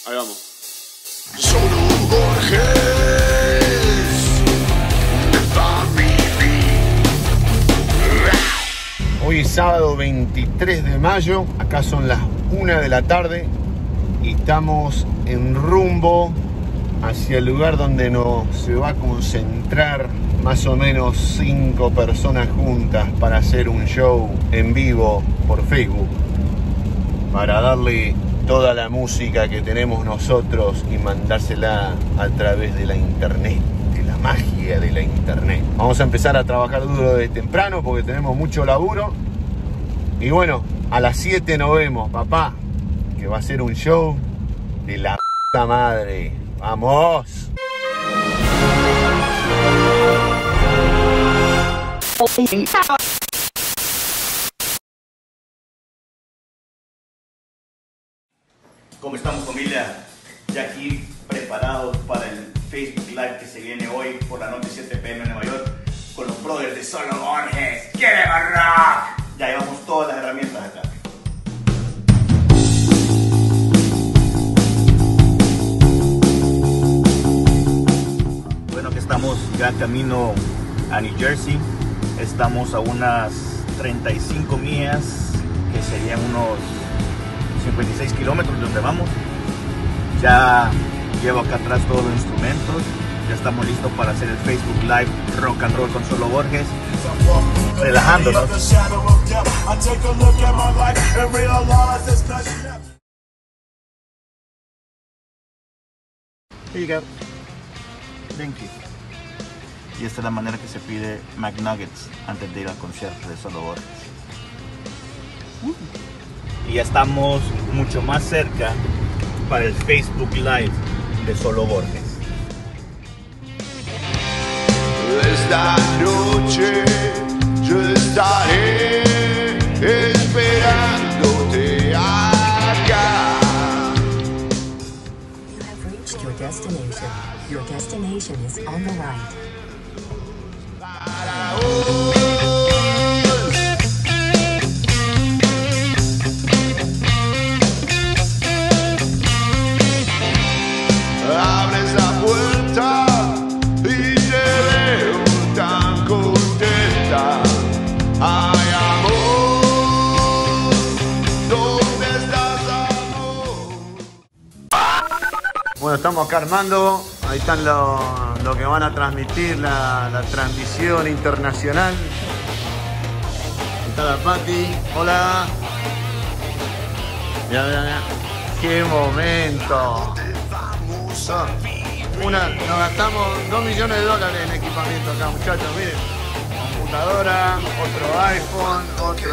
Ahí vamos. Solo Borges, Hoy es sábado 23 de mayo, acá son las 1 de la tarde y estamos en rumbo hacia el lugar donde se va a concentrar más o menos 5 personas juntas para hacer un show en vivo por Facebook, para darle toda la música que tenemos nosotros y mandársela a través de la internet, de la magia de la internet. Vamos a empezar a trabajar duro desde temprano porque tenemos mucho laburo. Y bueno, a las 7 nos vemos, papá, que va a ser un show de la puta madre. ¡Vamos! ¿Cómo estamos, familia? Ya aquí preparados para el Facebook Live que se viene hoy por la noche 7 p.m. en Nueva York con los brothers de Solo Borges. ¡Quiere rock! Ya llevamos todas las herramientas acá. Bueno, que estamos ya camino a New Jersey. Estamos a unas 35 millas, que serían unos 56 kilómetros de donde vamos. Ya llevo acá atrás todos los instrumentos. Ya estamos listos para hacer el Facebook Live Rock and Roll con Solo Borges. Relajándonos. Here you go. Thank you. Y esta es la manera que se pide McNuggets antes de ir al concierto de Solo Borges. Y ya estamos mucho más cerca para el Facebook Live de Solo Borges. esta noche yo estaré esperándote acá. You have reached your destination. Your destination is on the right. Abre esa puerta y te veo tan contenta. Ay, amor, ¿dónde estás, amor? Bueno, estamos acá armando. Ahí están lo que van a transmitir, la transmisión internacional. Ahí está la Pati. Hola. Mira, mira, mira. ¡Qué momento! Nos gastamos $2 millones en equipamiento acá, muchachos. Miren, computadora, otro iPhone.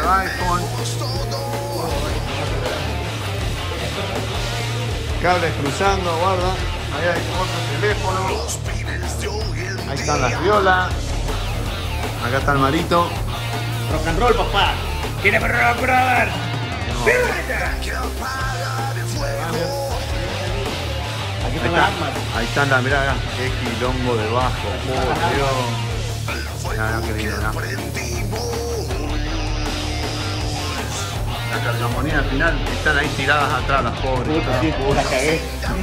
Cables cruzando, guarda. Ahí hay otro teléfono. Ahí están las violas. Acá está el Marito. Rock and roll, papá. ¿Quiere rock, brother? Ahí están las, mirá, mirá, qué quilombo debajo, por Dios. Mirá, mirá, qué lindo, mirá. La cargamonía al final están ahí tiradas atrás las pobres. La cagué.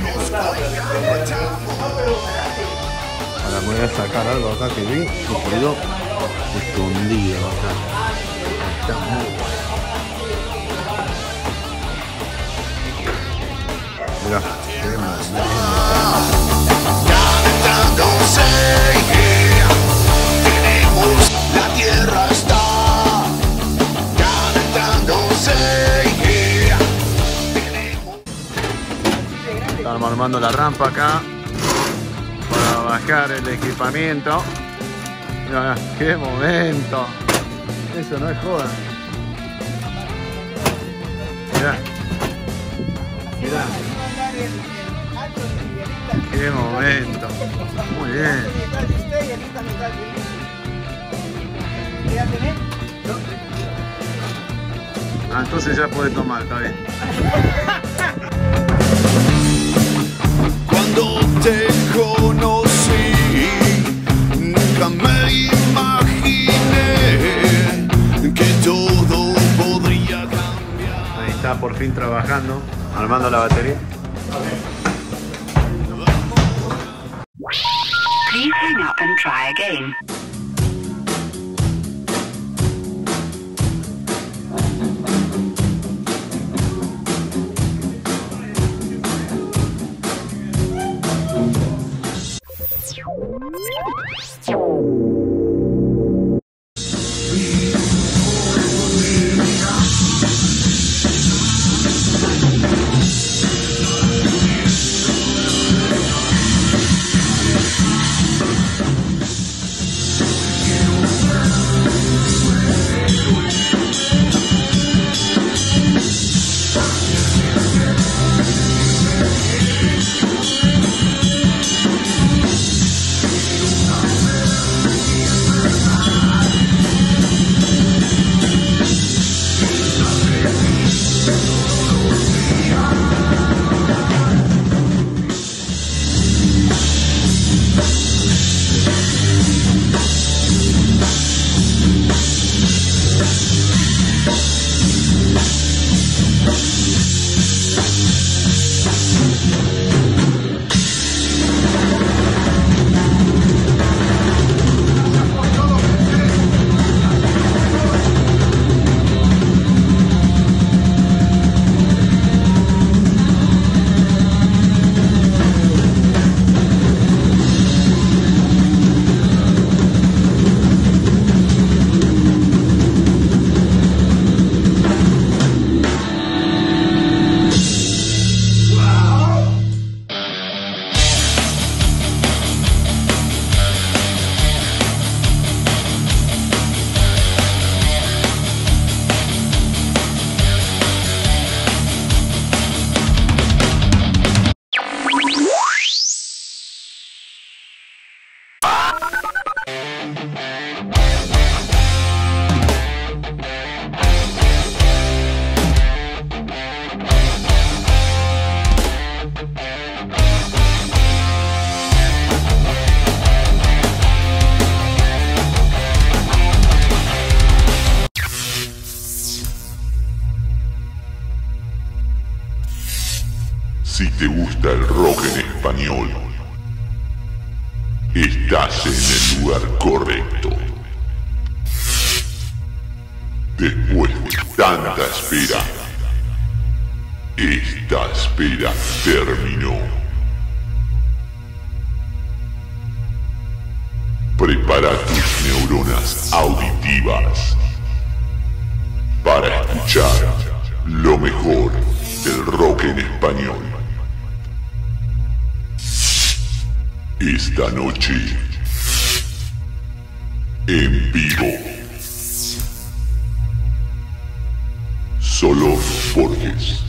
Ahora me voy a sacar algo acá que vi y quedó escondido acá. Está muy bueno. Mirá, qué momento. Calentándose, tenemos la tierra está calentándose, Estamos armando la rampa acá para bajar el equipamiento. Mirá, mirá, qué momento. Eso no es joda. Mirá. Mirá. Qué momento. Muy bien. Ah, entonces ya puede tomar, está bien. Cuando te conocí, nunca me imaginé que todo podría cambiar. Ahí está por fin trabajando, armando la batería. try again. Si te gusta el rock en español, estás en el lugar correcto. Después de tanta espera, esta espera terminó. Prepara tus neuronas auditivas para escuchar lo mejor del rock en español. Esta noche, en vivo, solo Borges.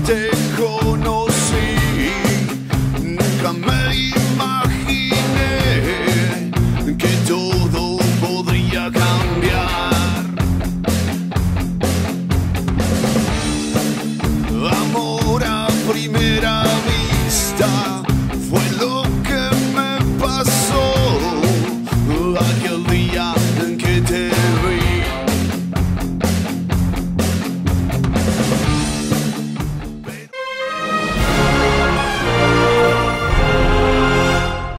te